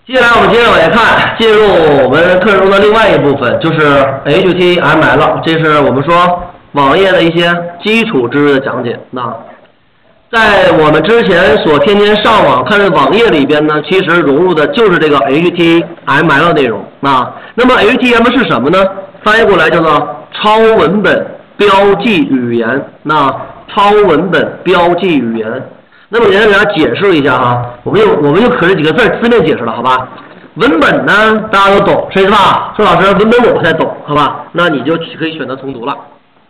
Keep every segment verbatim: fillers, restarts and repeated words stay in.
接下来我们接着往下看，进入我们课程中的另外一部分，就是 H T M L， 这是我们说网页的一些基础知识的讲解。那在我们之前所天天上网看的网页里边呢，其实融入的就是这个 H T M L 内容。那那么 H T M L 是什么呢？翻译过来叫做超文本标记语言。那超文本标记语言。那么，简单给大家解释一下哈，我们就我们就可这几个字字面解释了，好吧？文本呢，大家都懂，是吧？说老师，文本我不太懂，好吧？那你就可以选择重读了。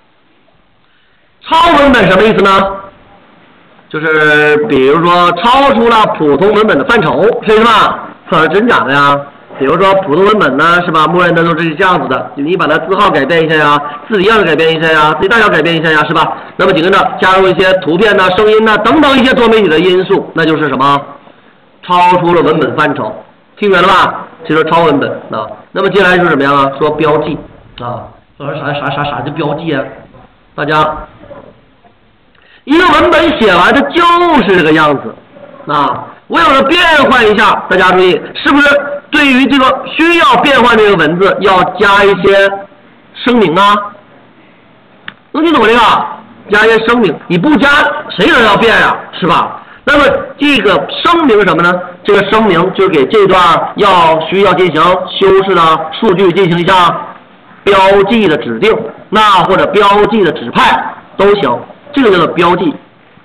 超文本什么意思呢？就是比如说超出了普通文本的范畴，是吧？可是真假的呀？比如说普通文本呢，是吧？默认的都是这样子的，你把它字号改变一下呀，字体样式改变一下呀，字体大小改变一下呀，是吧？那么紧跟着加入一些图片呐、声音呐等等一些多媒体的因素，那就是什么？超出了文本范畴，听明白了吧？这就是超文本啊。那么接下来就是什么样啊？说标记啊，说啥啥啥啥叫标记啊？大家，一个文本写完它就是这个样子啊。我有了变换一下，大家注意，是不是对于这个需要变换这个文字要加一些声明啊？能听懂这个？加一些声明，你不加谁人要变呀，是吧？那么这个声明什么呢？这个声明就是给这段要需要进行修饰的数据进行一下标记的指定，那或者标记的指派都行，这个叫做标记。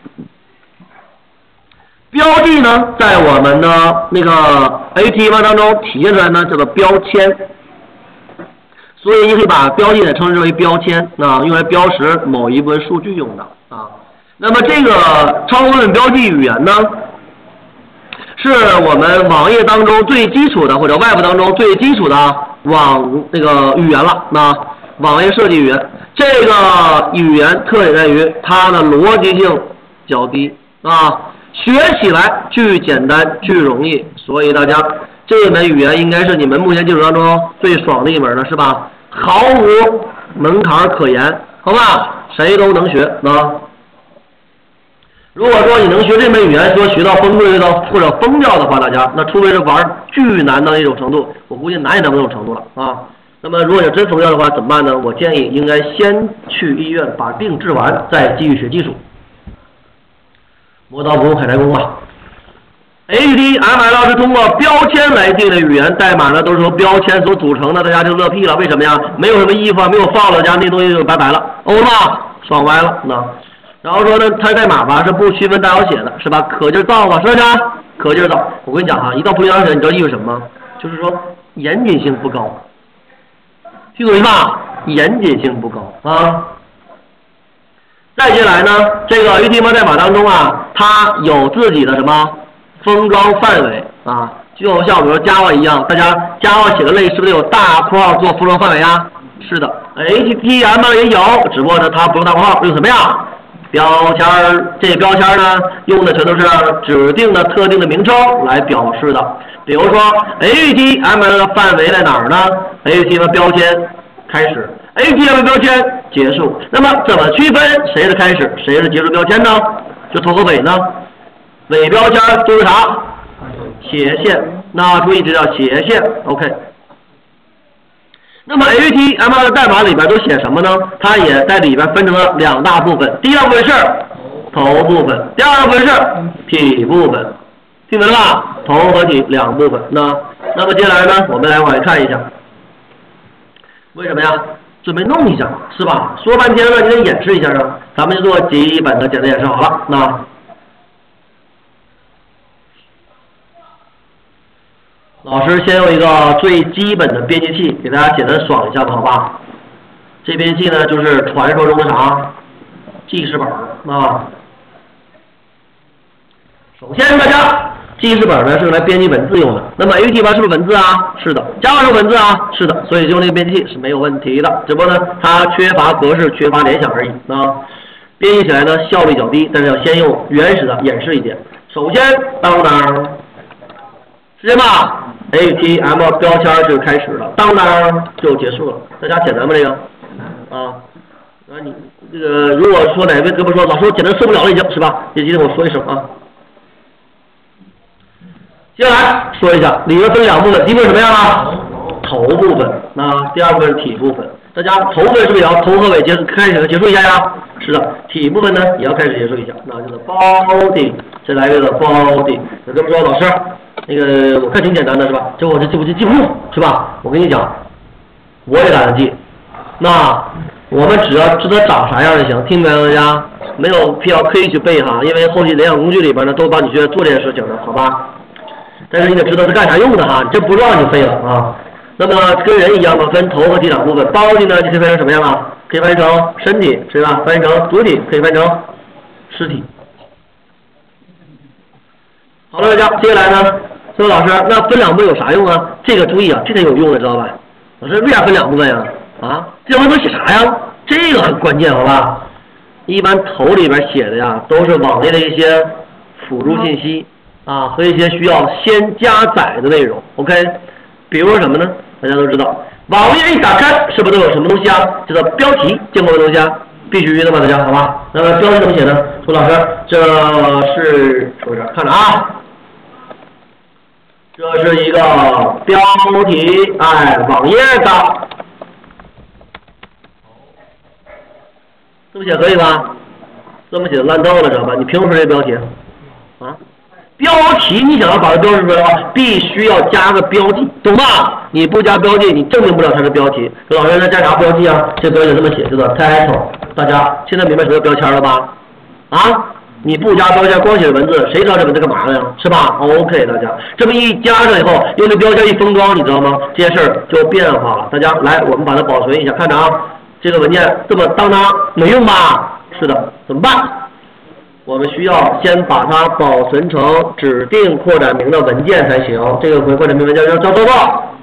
标记呢，在我们的那个 H T M L 当中体现出来呢，叫做标签。所以你可以把标记呢称之为标签，那用来标识某一部分数据用的啊。那么这个超文本标记语言呢，是我们网页当中最基础的，或者 Web 当中最基础的网那个语言了。那网页设计语言，这个语言特点在于它的逻辑性较低啊。学起来巨简单巨容易，所以大家这一门语言应该是你们目前基础当中最爽的一门了，是吧？毫无门槛可言，好吧？谁都能学啊。如果说你能学这门语言，说学到崩溃到或者疯掉的话，大家那除非是玩巨难的那种程度，我估计难也难不到这种程度了啊。那么如果你真疯掉的话怎么办呢？我建议应该先去医院把病治完，再继续学技术。磨刀不误砍柴工吧。H T M L 是通过标签来定的语言，代码呢都是由标签所组成的，大家就乐屁了。为什么呀？没有什么衣服啊，没有放了，家那东西就拜拜了，欧了吧，爽歪了。那然后说呢，它代码吧是不区分大小写的，是吧？可劲造吧，是不是？可劲造。我跟你讲哈，一到不大小写，你知道意味什么吗？就是说严谨性不高，听懂意思吧？严谨性不高啊。再接下来呢，这个 H T M L 代码当中啊，它有自己的什么封装范围啊，就像比如说 Java 一样，大家 Java 写的类是不是有大括号做封装范围啊？是的 ，H T M L 也有，只不过呢它不用大括号，用什么呀？标签儿，这标签呢用的全都是指定的特定的名称来表示的。比如说 H T M L 的范围在哪儿呢 ？H T M L 标签开始。H T M L 标签结束，那么怎么区分谁是开始，谁是结束标签呢？就头和尾呢？尾标签就是啥？斜线。那注意这叫斜线 ，OK。那么 H T M L 的代码里边都写什么呢？它也在里边分成了两大部分，第一大部分是头部分，第二部分是体部分，听明白了吧？头和体两部分。那那么接下来呢，我们来往下看一下，为什么呀？准备弄一下是吧？说半天了，你得演示一下啊！咱们就做基本的简单演示好了。那老师先用一个最基本的编辑器给大家简单爽一下吧，好吧？这编辑器呢，就是传说中的啥记事本啊。首先大家。记事本呢是用来编辑文字用的，那么 H T M L 是不是文字啊？是的。Java 是文字啊？是的。所以用这个编辑器是没有问题的，只不过呢它缺乏格式、缺乏联想而已啊。编辑起来呢效率较低，但是要先用原始的演示一点。首先当当，时间吧 ，H T M L 标签就开始了，当当就结束了。大家简单吗？这个啊？啊你这个如果说哪位哥们说老师我简单受不了了已经是吧？也记得我说一声啊。接接下来说一下，里面分两部分，第一部分什么样啊？头部分。那第二部分是体部分。大家头部分是不是也要头和尾结开始结束一下呀？是的，体部分呢也要开始结束一下，那就是 body， 再来一个 body。有这么说，老师，那个我看挺简单的是吧？这我这记不记记不住是吧？我跟你讲，我也懒得记。那我们只要知道长啥样就行，听明白了大家？没有必要刻意去背哈，因为后期联想工具里边呢都帮你去做这件事情的，好吧？但是你得知道是干啥用的哈，你这不知道你就废了啊。那么跟人一样嘛，分头和体两部分。body呢就可以分成什么样啊？可以翻译成身体，是吧？翻译成主体，可以翻译成尸体。好了，大家接下来呢，说老师，那分两部分有啥用啊？这个注意啊，这个有用的，知道吧？老师为啥分两部分呀？啊，这两部分写啥呀？这个很关键，好吧？一般头里边写的呀，都是网页的一些辅助信息啊和一些需要先加载的内容。OK， 比如说什么呢？大家都知道，网页一打开，是不是都有什么东西啊？叫做标题，见过的东西啊？必须的嘛，大家好吧？那么标题怎么写呢？说老师，这是说这看着啊，这是一个标题，哎，网页的，这么写可以吧？这么写烂透了，知道吧？你凭什么这标题啊？标题你想要把它标识出来的话，必须要加个标记，懂吧？你不加标记，你证明不了它是标题。老师，那加啥标记啊？这标题这么写，叫做 title。大家现在明白什么标签了吧？啊，你不加标签，光写文字，谁知道这文字干嘛的呀？是吧 ？OK， 大家这么一加上以后，用这标签一封装，你知道吗？这件事儿就变化了。大家来，我们把它保存一下，看着啊，这个文件这么当当没用吧？是的，怎么办？我们需要先把它保存成指定扩展名的文件才行。这个扩展名文件叫叫做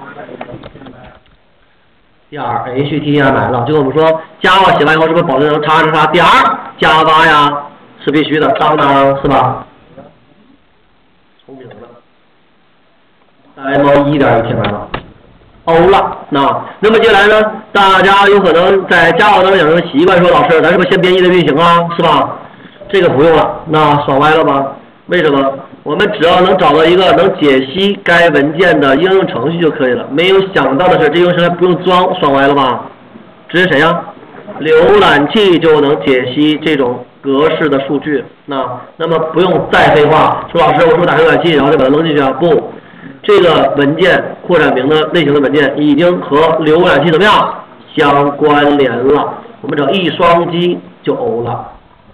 点 H T M L 了。就跟我们说 Java 写完以后是不是保存成叉叉叉点 Java 呀？是必须的，当当是吧？聪明了。M 一点 H T M L。哦了，那那么接下来呢？大家有可能在 Java 当中养成习惯，说老师，咱是不是先编译的运行啊？是吧？这个不用了，那爽歪了吧？为什么？我们只要能找到一个能解析该文件的应用程序就可以了。没有想到的是，这应用程序不用装，爽歪了吧？直接谁呀？浏览器就能解析这种格式的数据。那那么不用再废话，说老师，我是不是打开浏览器，然后就把它扔进去啊？不，这个文件扩展名的类型的文件已经和浏览器怎么样相关联了？我们只要一双击就欧了。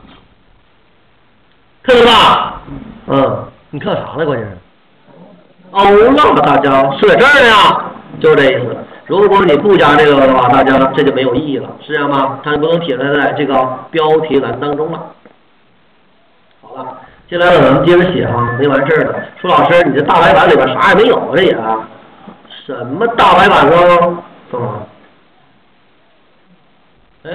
看到吧？嗯，你看啥呢？关键是，哦，那大家是在这儿呀，就这意思。如果你不加这个的话，大家这就没有意义了，是这样吗？它就不能体现在这个标题栏当中了。好了，接下来咱们接着写哈，没完事儿了。说老师，你这大白板里边啥也没有啊，这也什么大白板呢？嗯，哎。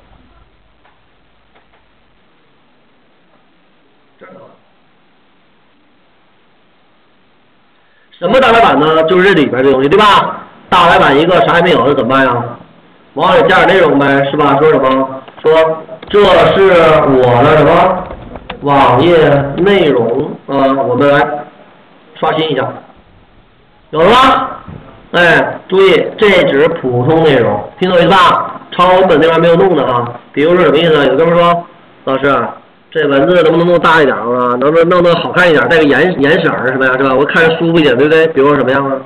什么大白板呢？就是这里边的东西，对吧？大白板一个啥也没有，那怎么办呀？往里加点内容呗，是吧？说什么？说这是我的什么网页内容？呃，我们来刷新一下，有了吗？哎，注意，这只是普通内容，听懂意思吧？超文本那边没有弄的啊。比如说什么意思？有哥们说，老师，这文字能不能弄大一点啊？能不能弄得好看一点，带个颜颜色什么呀，是吧？我看着舒服一点，对不对？比如说什么样啊？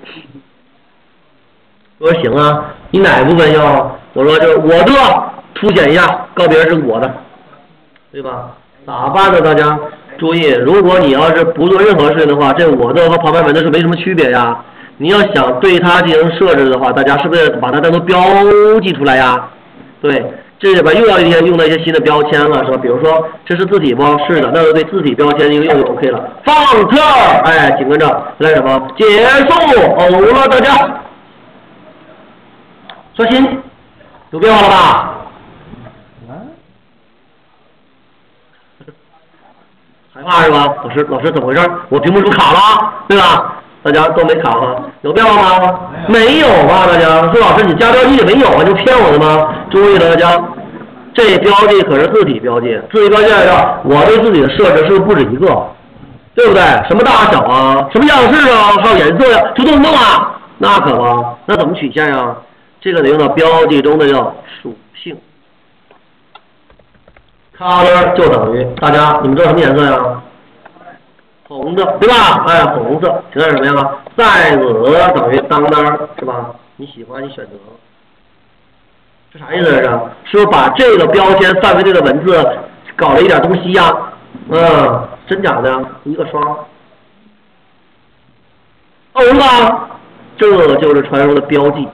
我说行啊，你哪部分要？我说就是我的，凸显一下，告别人是我的，对吧？咋办呢？大家注意，如果你要是不做任何事情的话，这我的和旁边文字是没什么区别呀。你要想对它进行设置的话，大家是不是把它单独标记出来呀？对。这里边又要一些用到一些新的标签了，是吧？比如说这是字体不？是的，那就对字体标签一个用就 OK 了。放特，哎，紧跟着来什么？结束，哦了，大家刷新，有变化了吧？害怕是吧？老师，老师怎么回事？我屏幕是不是卡了？对吧？大家都没卡哈，有变化吗？没有吧？大家说老师你加标记也没有啊，就骗我的吗？注意了，大家，这标记可是字体标记，字体标记来着，我对自己的设置是不是不止一个？ 对不对？什么大小啊，什么样式啊，还有颜色呀、啊，就这么弄啊？那可不，那怎么曲线呀？这个得用到标记中的叫属性。color 就等于大家你们知道什么颜色呀？红的，对吧？哎，红色，现在什么呀 ？size 等于当当，是吧？你喜欢你选择。这啥意思？这是是不是把这个标签范围内的文字搞了一点东西呀？嗯，真假的？一个双。懂吧？这就是传说的标记。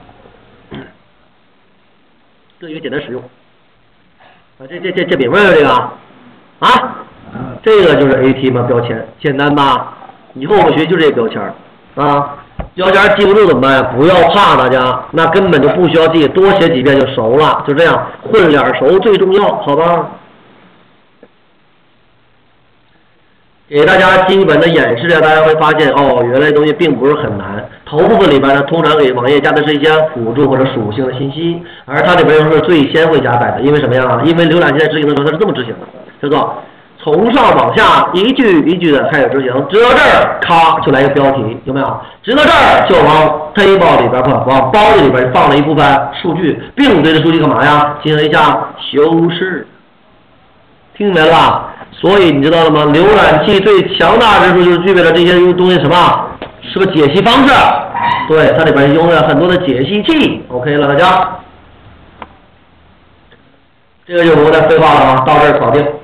这一个简单使用。啊，这这这这明白了这个？啊？这个就是 A T 嘛，标签，简单吧？以后我们学就这个标签啊。标签记不住怎么办呀？不要怕，大家，那根本就不需要记，多写几遍就熟了，就这样，混脸熟最重要，好吧？给大家基本的演示，大家会发现哦，原来东西并不是很难。头部分里边呢，通常给网页加的是一些辅助或者属性的信息，而它里边又是最先会加载的，因为什么呀？因为浏览器在执行的时候它是这么执行的，叫做从上往下一句一句的开始执行，直到这儿，咔就来一个标题，有没有？直到这儿就往 table 里边或往包里边放了一部分数据，并对这数据干嘛呀？进行一下修饰。听明白了吧？所以你知道了吗？浏览器最强大之处就是具备了这些东西，什么？是个解析方式。对，它里边用了很多的解析器。OK 了，大家。这个就不再废话了啊，到这儿搞定。